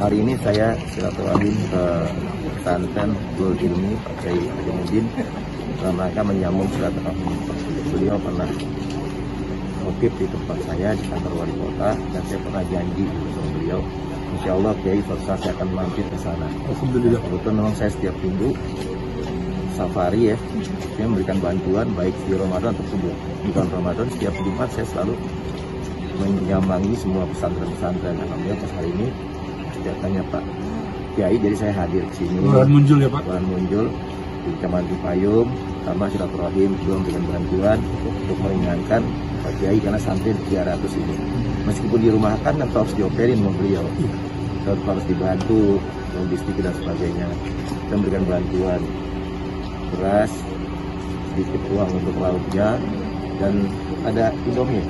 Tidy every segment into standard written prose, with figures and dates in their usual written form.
Hari ini saya silaturahim ke pesantren Nurul Ilmi Pak Kiai Hajimuddin dalam rangka menyambung silaturahmi. Beliau pernah mukif di tempat saya di kantor wali kota dan saya pernah janji sama beliau, insya Allah Kiai Faksa saya akan mampir ke sana. Alhamdulillah. Kebetulan memang saya setiap minggu safari ya, saya memberikan bantuan baik di Ramadan ataupun bukan Ramadan. Setiap Jumat saya selalu menyambangi semua pesantren-pesantren. Alhamdulillah pas hari ini setiap tanya Pak Kiai, jadi saya hadir ke sini. Kelurahan Munjul ya Pak? Kelurahan Munjul di Kecamatan Payung, sama silaturahim belum dengan bantuan untuk meringankan Pak Kiai karena santri 300 ini. Meskipun dirumahkan dan harus dioperin sama beliau, harus dibantu logistik dan sebagainya. Kita memberikan bantuan beras, sedikit uang untuk lauknya, dan ada Indomie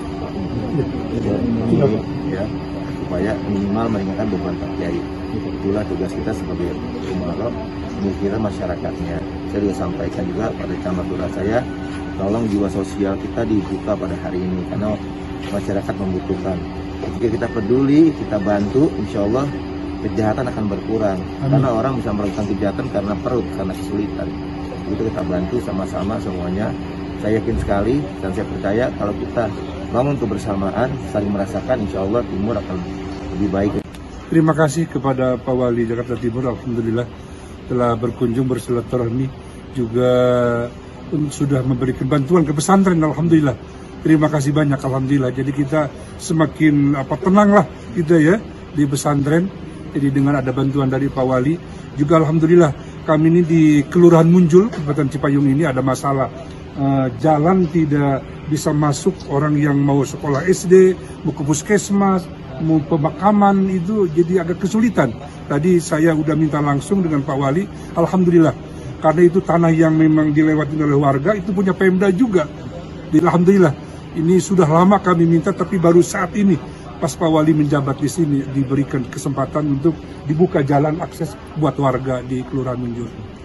ya, supaya minimal meringankan beban Pak Kiai. Itulah tugas kita sebagai umarok, memikirkan masyarakatnya. Saya juga sampaikan juga pada camat lurah saya, tolong jiwa sosial kita dibuka pada hari ini karena masyarakat membutuhkan. Jika kita peduli, kita bantu, insya Allah kejahatan akan berkurang. Karena orang bisa melakukan kejahatan karena perut, karena kesulitan. Itu kita bantu sama-sama semuanya. Saya yakin sekali dan saya percaya kalau kita bangun kebersamaan, saling merasakan, insya Allah Timur akan lebih baik. Terima kasih kepada Pak Wali Jakarta Timur, alhamdulillah telah berkunjung bersilaturahmi, juga sudah memberikan bantuan ke pesantren, alhamdulillah. Terima kasih banyak, alhamdulillah. Jadi kita semakin tenanglah kita ya di pesantren. Jadi dengan ada bantuan dari Pak Wali, juga alhamdulillah kami ini di Kelurahan Munjul, Kabupaten Cipayung ini ada masalah. Jalan tidak bisa masuk, orang yang mau sekolah SD, mau ke puskesmas, mau pemakaman itu jadi agak kesulitan. Tadi saya udah minta langsung dengan Pak Wali, alhamdulillah. Karena itu tanah yang memang dilewati oleh warga, itu punya Pemda juga. Alhamdulillah, ini sudah lama kami minta, tapi baru saat ini pas Pak Wali menjabat di sini diberikan kesempatan untuk dibuka jalan akses buat warga di Kelurahan Munjul.